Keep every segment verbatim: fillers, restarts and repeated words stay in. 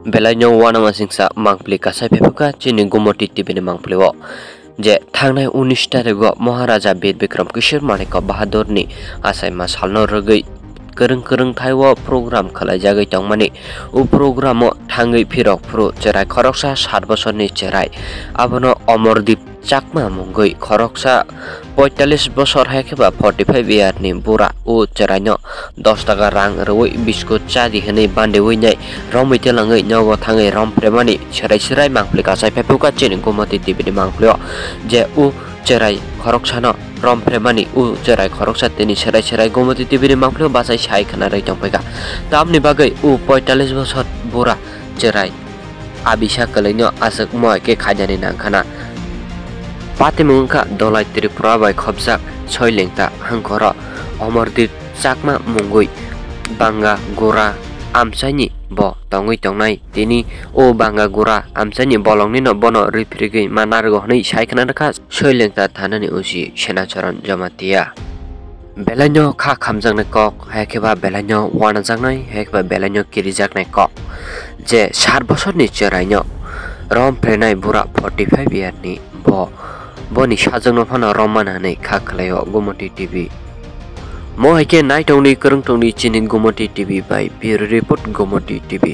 Belanyo wana masingsa mangpli kasai pepuka chini gumoti tibini mangpliwo je thangnai उन्नीस tarego Maharaja Bir Bikram Kishore Manika Bahadur ni asai ma salno rogoi kereng kereng thaiwo program khalaijagai tongmani u programo thangai phirok phru cherai khoroksa सात বছর ni cherai abono Omordip Chakma mungoi khoroksa पैंतालीस বছর haikeba पैंतालीस year ni bura u cheraino दस taka rang roi biskut chadi hene bande winai romoi telangai nyago thangai rom premani cherai cherai mangpli kasai pepuka chini gumati tibini mangplio je u cherai khoroksa no rom premani u cherai khoroksa tini cherai cherai gumati tibini mangplio basai sai khana rai tongpega tamni bagai u पैंतालीस বছর bura cherai abisa kalaino asuk moi ke khajani nangkhana Patimungka dolai Tripura bai khobjak soilengta hangkora Omordip Chakma mungoi banga gora amsaini bo tongoi tongnai tini o banga gora amsaini bolongni no bono rifrigei manargo hnei saikna rakha soilengta thanani usi senacharan jamatia Belanyo kha khamjangnai kok haikeba belanyo wanajangnai haikeba belanyo kirijaknai kok je सात বছরনি cheraino rom prenai bura पैंतालीस year ni bo boni sajangno phana romananai kha khlaio Gumoti T V mo haike nai tongni kereng tongni chini Gumoti T V by Bureau Report Gumoti T V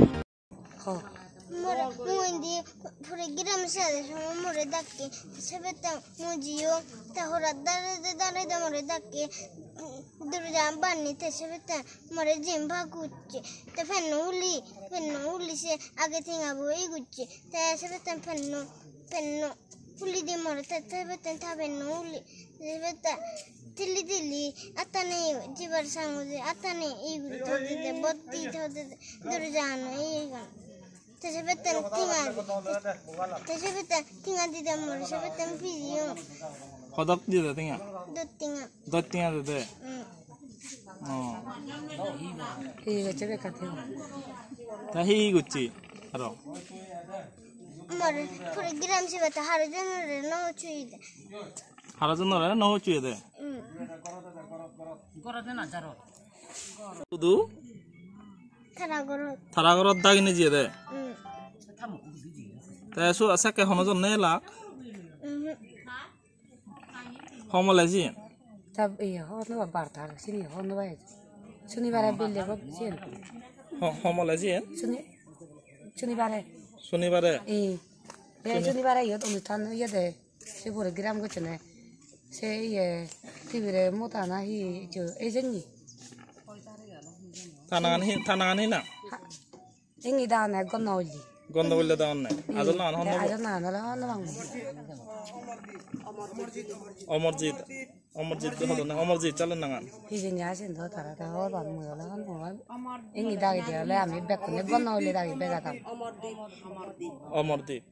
More dakke sebeta mujiyo ta hora dare dare da more dakke durja banni te sebeta more jimba gucce te fenno uli fenno uli se age tinga boi gucce te sebeta fenno fenno uli di more te sebeta ta fenno uli sebeta tilli tilli atane jibar sangude atane iguri thode de botti thode durja no ega Tesebetan tinggal, tesebetan tinggal di dalam, tesebetan video. Kodok di dalam tinggal. Dot tinggal. Dot tinggal tu deh. Oh. Iya, cewek katanya. Tahi guci, haro. Mar, program sih betul harus jenuh no cuy deh. Harus jenuh no cuy deh. Korat na jaro. Tudu? Tharagorot. Tharagorot dah ini je deh. Tapi so asal ke hono jon nela. Homo lagi. Tapi iya, hono bartar sini hono baik. Sini bara beli kok sini. Homo lagi ya? Sini, sini bara. Sini bara. Iya, ya sini bara iya tuh mistan iya deh. Si pura gram kau cene. Si iya, tiba-tiba muta nahi jo ejengi. Tanangan hi, tanangan hi na. Ini dah nak gondoli. Gondoli dah on na. Adol na hono. Adol na, adol hono bang. Omorjit, Omorjit tu hono na. Omorjit jalan nangan. Ini asin tu thara thara hor bang mula lah hono. Ini dah dia le kami bek ni gondoli dah bek atam. Omorjit.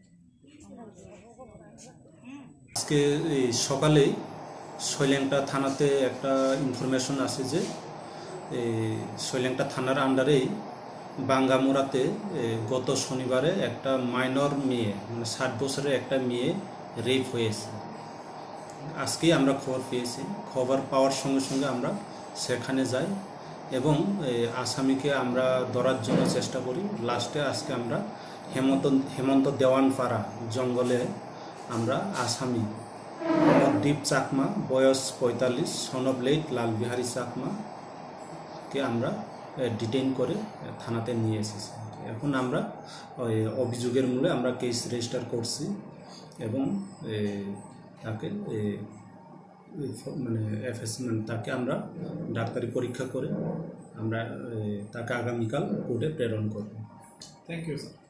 আজকে এই সকালে শৈলেংটা থানাতে একটা information আসে যে এই শৈলেংটা থানার আন্ডারেই বাঙ্গামোড়াতে গত শনিবারে একটা মাইনর মেয়ে মানে ষাট বছরের একটা মেয়ে রেপ হয়েছে আজকেই আমরা খবর পেয়েছি খবর পাওয়ার সঙ্গে সঙ্গে আমরা সেখানে যাই এবং আসামিকে আমরা ধরার জন্য চেষ্টা করি লাস্টে আজকে আমরা হেমন্ত হেমন্ত দেওয়ানপাড়া জঙ্গলে আমরা আসামি অমরদীপ চাকমা বয়স পঁয়তাল্লিশ son of late Lalbihari Chakma কে আমরা ডিটেইন করে থানাতে নিয়ে এসেছি এখন আমরা অভিযোগের মূলে আমরা কেস রেজিস্টার করছি এবং তাকে মানে এফএসমেন্ট তাকে আমরা ডাক্তারি পরীক্ষা করে আমরা তাকে আগামীকাল কোর্টে প্রেরণ করব। Thank you sir.